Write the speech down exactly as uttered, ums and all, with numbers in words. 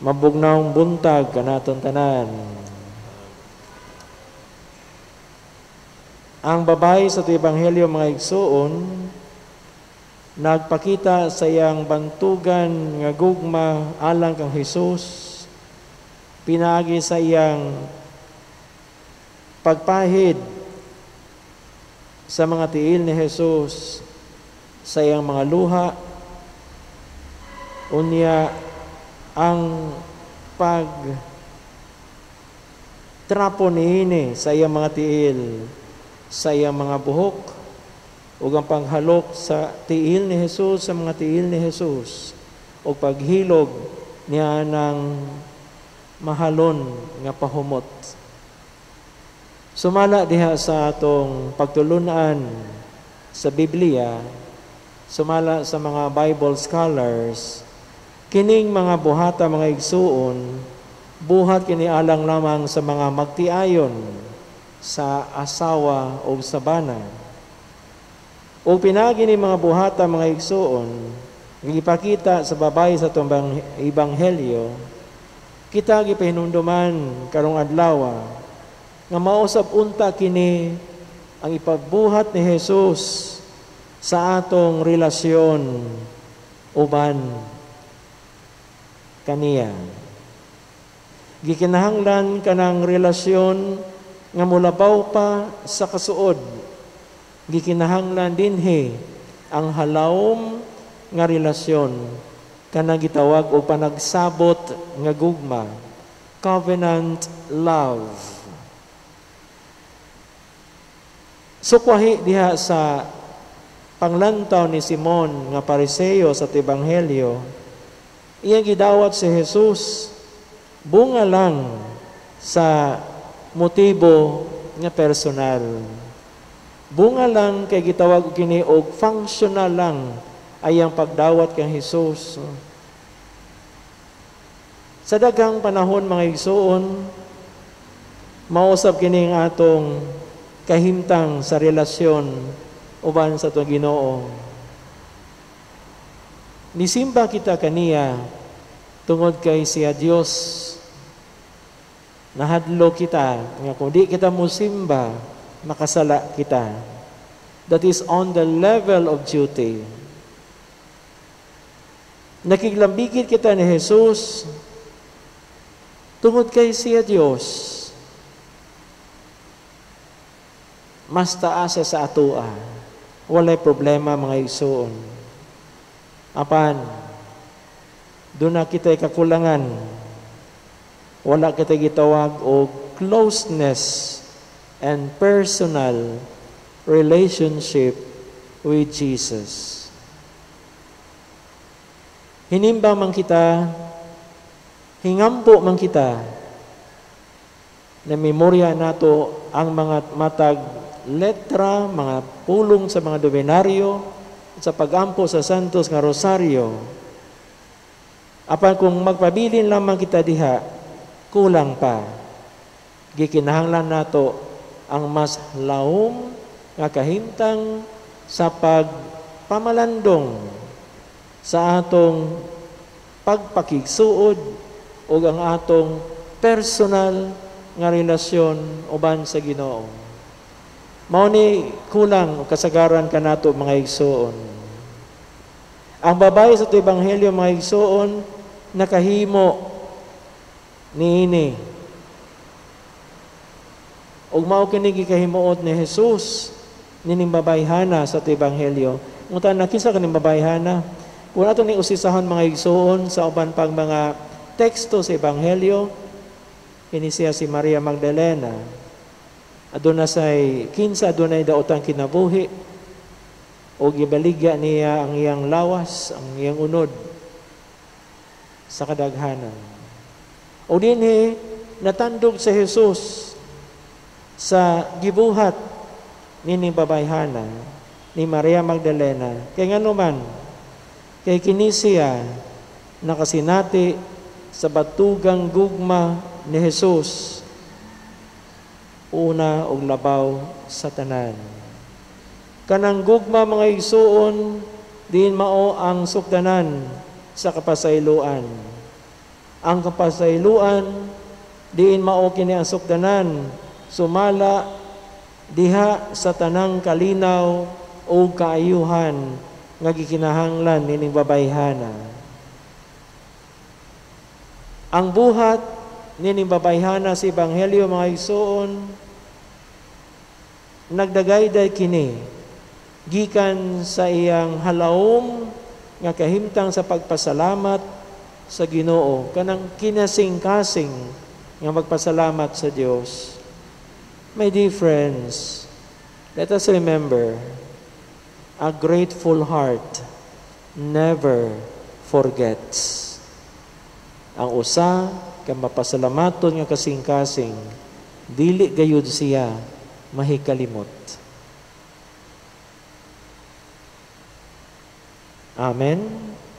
Mabugnaong buntag kanaton tanan. Ang babae sa Ebanghelyo mga igsoon, nagpakita sa iyang bantugan nga gugma alang kang Hesus, pinaagi sa iyang pagpahid sa mga tiil ni Hesus, sa iyang mga luha, unya ang pag trapo niini sa iyang mga tiil, sa iyang mga buhok, ug ang paghalok sa tiil ni Hesus, sa mga tiil ni Hesus, ug paghilog niya ng mahalon nga pahumot. Sumala diha sa atong pagtulunan sa Biblia, sumala sa mga Bible scholars, kining mga buhata mga igsuon, buhat kini alang lamang sa mga magtiayon sa asawa o sa bana. O pinagi ni mga buhata mga igsuon, gipakita sa babae sa tumbang Ebanghelyo, kita gipahinumduman karong adlaw nga mausab unta kini ang ipagbuhat ni Hesus sa atong relasyon uban kaniya. Gikinahanglan kanang relasyon nga mulabaw pa sa kasuod. Gikinahanglan dinhi ang halawom nga relasyon kanang gitawag o panagsabot nga gugma, covenant love. Sukwahi diha sa panglantaw ni Simon nga Pariseo sa Ebanghelyo, iya gidawat si Jesus bunga lang sa motibo nga personal. Bunga lang kay gitawag kini og functional lang ay ang pagdawat kang Jesus. Sa daghang panahon mga igsoon, mausab kini ang atong kahimtang sa relasyon uban sa atong Ginoo. Nisimba kita kaniya tungod kay siya Dios. Nahadlo kita nga kung di kita musimba, makasala kita. That is on the level of duty. Nakiglambigit kita ni Jesus tungod kay siya Dios. Mas taas sa atoa. Walay problema mga igsoon. Apan, doon na kita'y kakulangan. Wala kita'y gitawag o closeness and personal relationship with Jesus. Hinimbang man kita, hingampo man kita, na memorya nato ang mga matag letra, mga pulong sa mga domenaryo, sa pagampo sa santos nga rosaryo. Apan kung magpabilin lamang kita diha, kulang pa. Gikinahanglan nato ang mas laom nga kahimtang sa pagpamalandong sa atong pagpakigsuod o ang atong personal nga relasyon uban sa Ginoo. Mao ni kulang o kasagaran kanato mga igsoon. Ang babae sa Ebanghelyo mga igsoon nakahimo niini. Ug mao kini gikahimuot ni Jesus nining babayhana sa Ebanghelyo. Unta nakisa kaning babayhana. Kung ato ni usisahon mga igsoon sa uban pang mga teksto sa Ebanghelyo, kini siya si Maria Magdalena. Aduna say kinsa adunay daotang kinabuhi o gibaligya niya ang iyang lawas, ang iyang unod sa kadaghanan. O dinhi natandog sa Jesus sa gibuhat nining babayhana ni Maria Magdalena. Kay ngano man kay kini siya nakasinati sa batugang gugma ni Jesus, una og labaw sa tanan. Kanang gugma mga igsuon, din mao ang sukdanan sa kapasayloan. ang kapasayloan, diin mao kini ang sukdanan, sumala diha sa tanang kalinaw o kaayuhan nga gikinahanglan nining babayhana. Ang buhat nining babayhana sa Ebanghelyo mga igsoon, nagdagayday kini gikan sa iyang halawom nga kahimtang sa pagpasalamat sa Ginoo, kanang kinasing-kasing nga magpasalamat sa Dios. My dear friends, let us remember, a grateful heart never forgets. Ang usa ka mapasalamaton nga kasing-kasing, dili gayud siya mahikalimot. Amen.